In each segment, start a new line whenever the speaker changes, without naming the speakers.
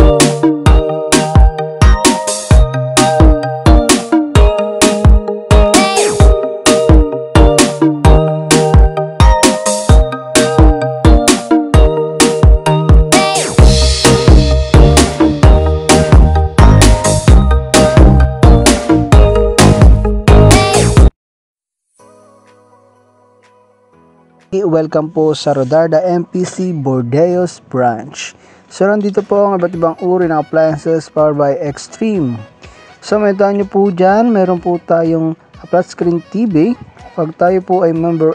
Welcome po sa Rodarda MPC Bordeos branch. So nandito po ang iba't ibang uri ng appliances powered by Extreme. So makita nyo po dyan, meron po tayong flat screen TV. Pag tayo po ay member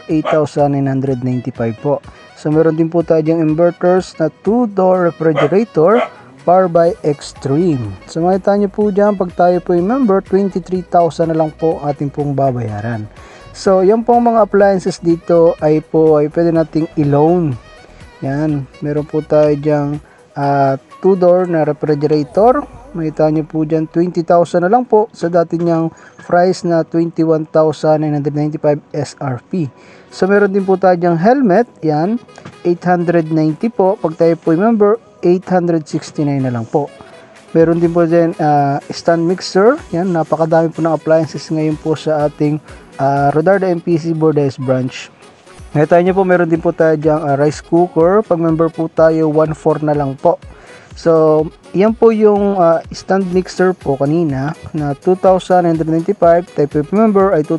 8,995 po. So meron din po tayo dyan inverters na 2-door refrigerator powered by Extreme. So makita nyo po dyan, pag tayo po ay member 23,000 na lang po ating pong babayaran. So, yan pong mga appliances dito ay pwede nating i-loan. Yan, meron po tayo dyang 2-door na refrigerator. Makita nyo po dyan, 20,000 na lang po sa dati niyang price na 21,995 SRP. So, meron din po tayo dyang helmet. Yan, 890 po. Pag tayo po member, 869 na lang po. Meron din po dyan stand mixer. Yan, napakadami po ng appliances ngayon po sa ating Rodarda MPC Bordeos branch. Nakita nyo po, meron din po tayo diyang rice cooker. Pag member po tayo, 1/4 na lang po. So, yan po yung stand mixer po kanina na 2,995. Type of member ay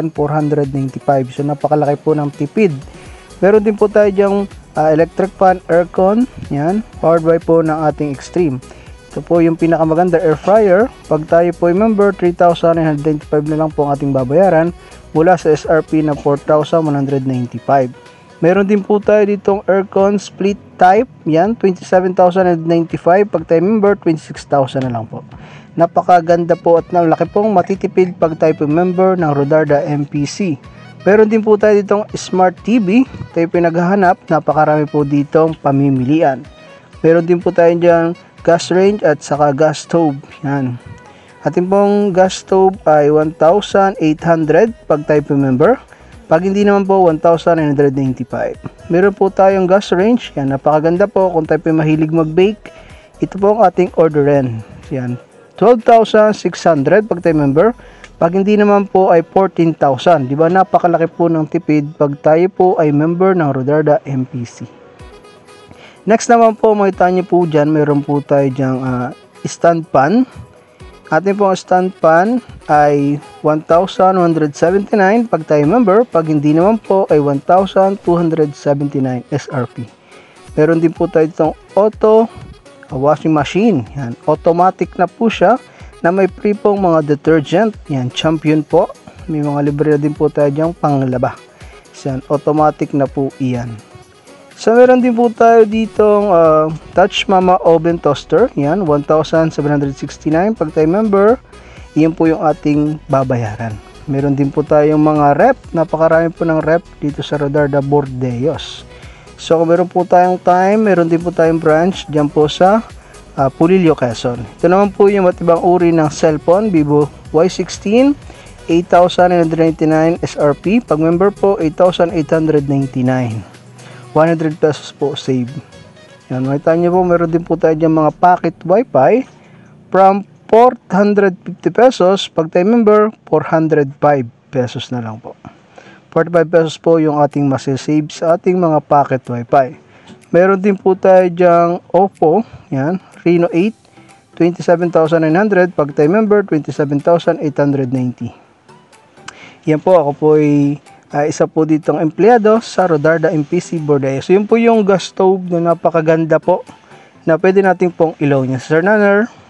2,495. So, napakalaki po ng tipid. Meron din po tayo diyang electric fan, aircon. Yan, powered by po ng ating Extreme. Ito po yung pinakamaganda, air fryer. Pag tayo po ay member, 3,995 na lang po ang ating babayaran mula sa SRP na 4,195. Meron din po tayo ditong aircon split type. Yan, 27,095. Pag tayo member, 26,000 na lang po. Napakaganda po at laki pong matitipid pag tayo po member ng Rodarda MPC. Meron din po tayo ditong smart TV. Tayo pinaghahanap, napakarami po ditong pamimilian. Meron din po tayo dyan gas range at saka gas stove. Yan. Ating pong gas stove ay 1,800 pag tayo po member. Pag hindi naman po, 1,995. Meron po tayong gas range. Yan, napakaganda po kung tayo po mahilig mag-bake. Ito po ang ating orderin. Yan, 12,600 pag tayo member. Pag hindi naman po ay 14,000. Diba, napakalaki po ng tipid pag tayo po ay member ng Rodarda MPC. Next naman po, makita nyo po dyan, meron po tayo dyang stand pan. Ating pong stand pan ay 1,179 pag tayo member. Pag hindi naman po ay 1,279 SRP. Meron din po tayo itong auto washing machine. Yan, automatic na po siya na may free pong mga detergent. Yan, Champion po. May mga libre din po tayo dyang panglaba. Yan, automatic na po iyan. So, meron din po tayo ditong Touch Mama Oven Toaster. Yan, 1,769. Pag tayo member, yan po yung ating babayaran. Meron din po tayong mga rep. Napakarami po ng rep dito sa Rodarda Bordeos. So, kung meron po tayong time, meron din po tayong branch dyan po sa Pulilio, Quezon. Ito naman po yung matibang uri ng cellphone, Vivo Y16, 8,999 SRP. Pag member po, 8,899. 100 pesos po save. Yan, makita nyo po, meron din po tayo dyan mga pocket wifi from 450 pesos. Pag tayo member, 405 pesos na lang po. 45 pesos po yung ating masisave sa ating mga pocket wifi. Meron din po tayo dyan Oppo, yan, Reno 8, 27,900. Pag tayo member, 27,890. Yan po, ako po ay isa po ditong empleyado sa Rodarda MPC Bordeos. So yun po yung gas stove na napakaganda po na pwede natin pong ilaw niya. Sir Nanner.